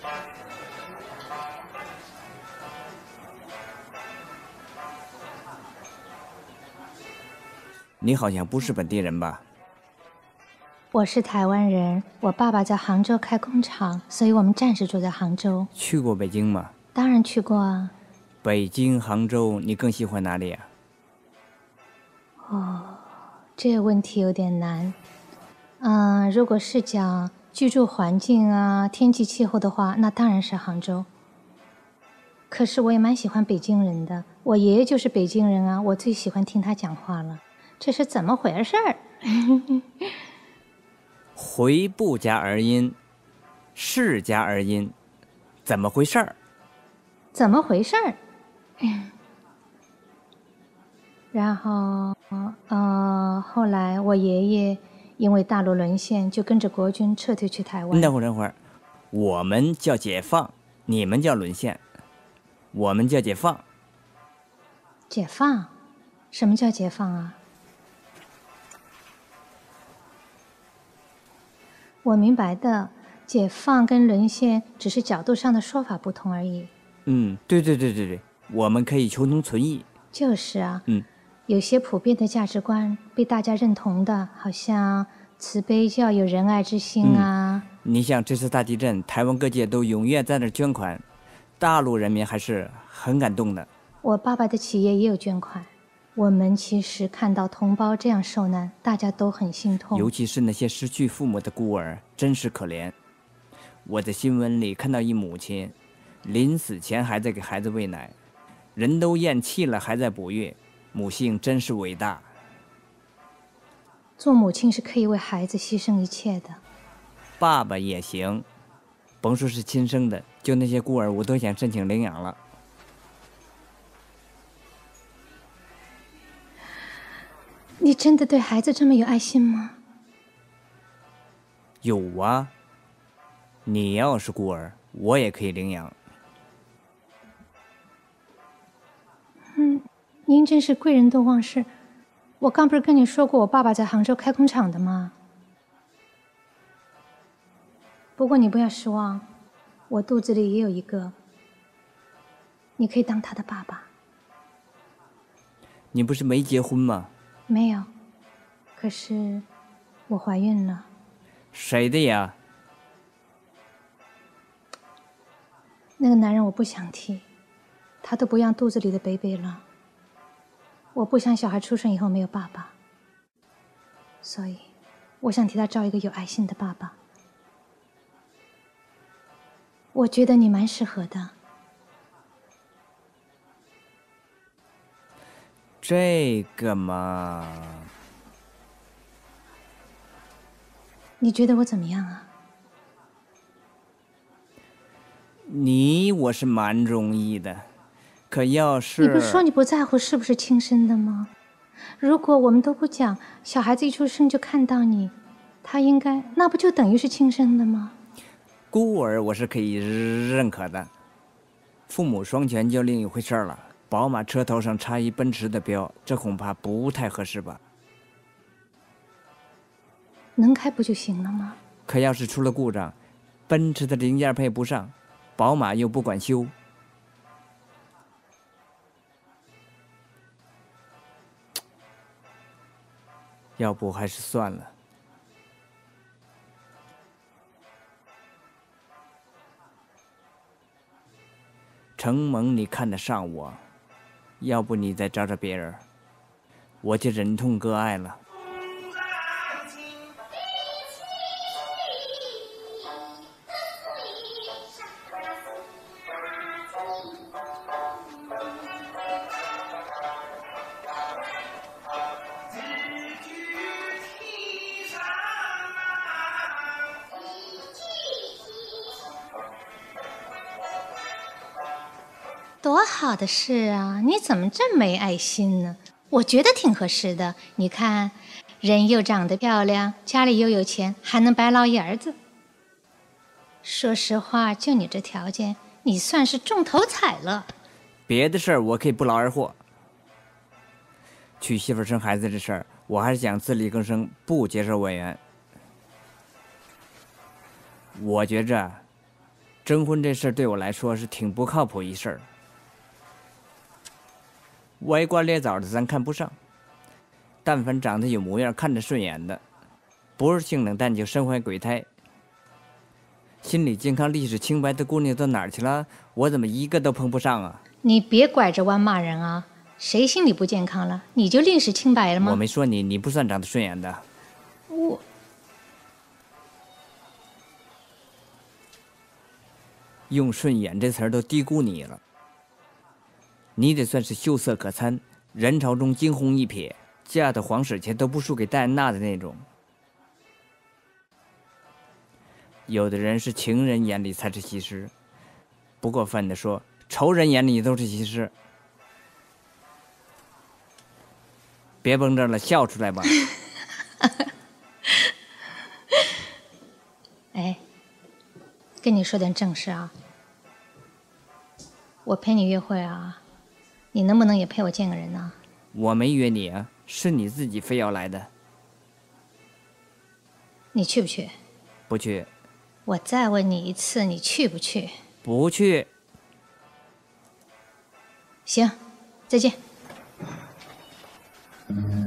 你好像不是本地人吧？ 我是台湾人，我爸爸在杭州开工厂，所以我们暂时住在杭州。 去过北京吗？ 当然去过啊。 北京、杭州，你更喜欢哪里啊？ 这个问题有点难。如果是讲居住环境啊、天气气候的话，那当然是杭州。可是我也蛮喜欢北京人的，我爷爷就是北京人啊，我最喜欢听他讲话了。这是怎么回事儿？ 回不加儿音，是加儿音，怎么回事儿？ 怎么回事儿？然后，后来我爷爷因为大陆沦陷，就跟着国军撤退去台湾。 等会儿，我们叫解放，你们叫沦陷，我们叫解放。 解放？什么叫解放啊？我明白的，解放跟沦陷只是角度上的说法不同而已。 对，我们可以求同存异。 就是啊， 有些普遍的价值观被大家认同的，好像慈悲要有仁爱之心啊。 你像这次大地震，台湾各界都踊跃在那捐款，大陆人民还是很感动的。 我爸爸的企业也有捐款。我们其实看到同胞这样受难，大家都很心痛。 尤其是那些失去父母的孤儿，真是可怜。我在新闻里看到一母亲，临死前还在给孩子喂奶，人都咽气了还在哺育，母性真是伟大。 做母亲是可以为孩子牺牲一切的。 爸爸也行，甭说是亲生的，就那些孤儿我都想申请领养了。 你真的对孩子这么有爱心吗？ 有啊，你要是孤儿，我也可以领养。 您真是贵人多忘事。我刚不是跟你说过我爸爸在杭州开工厂的吗？不过你不要失望，我肚子里也有一个，你可以当他的爸爸。 你不是没结婚吗？ 没有，可是我怀孕了。 谁的呀？ 那个男人我不想提，他都不养肚子里的baby了。我不想小孩出生以后没有爸爸，所以我想替他找一个有爱心的爸爸。我觉得你蛮适合的。 这个嘛， 你觉得我怎么样啊？ 我是蛮容易的，可要是…… 你不是说你不在乎是不是亲生的吗？如果我们都不讲，小孩子一出生就看到你，他应该，那不就等于是亲生的吗？ 孤儿我是可以认可的，父母双全就另一回事了。宝马车头上插一奔驰的标，这恐怕不太合适吧？ 能开不就行了吗？ 可要是出了故障，奔驰的零件配不上，宝马又不管修，要不还是算了。承蒙你看得上我，要不你再找找别人，我就忍痛割爱了。 多好的事啊！你怎么这么没爱心呢？我觉得挺合适的。你看，人又长得漂亮，家里又有钱，还能白劳一儿子。说实话，就你这条件，你算是中头彩了。 别的事儿我可以不劳而获，娶媳妇生孩子这事儿，我还是想自力更生，不接受委员。我觉着征婚这事儿对我来说是挺不靠谱一事儿。歪瓜裂枣的咱看不上，但凡长得有模样、看着顺眼的，不是性冷淡就身怀鬼胎。心理健康、历史清白的姑娘到哪儿去了？我怎么一个都碰不上啊？ 你别拐着弯骂人啊！谁心理不健康了？你就历史清白了吗？ 我没说你，你不算长得顺眼的。 我用顺眼这词儿都低估你了。你得算是秀色可餐，人潮中惊鸿一瞥，嫁到皇室去都不输给戴安娜的那种。有的人是情人眼里才是西施，不过分的说，仇人眼里都是西施。别绷着了，笑出来吧。 哎，跟你说点正事啊。我陪你约会啊，你能不能也陪我见个人呢？ 我没约你啊，是你自己非要来的。 你去不去？ 不去。 我再问你一次，你去不去？ 不去。 行，再见。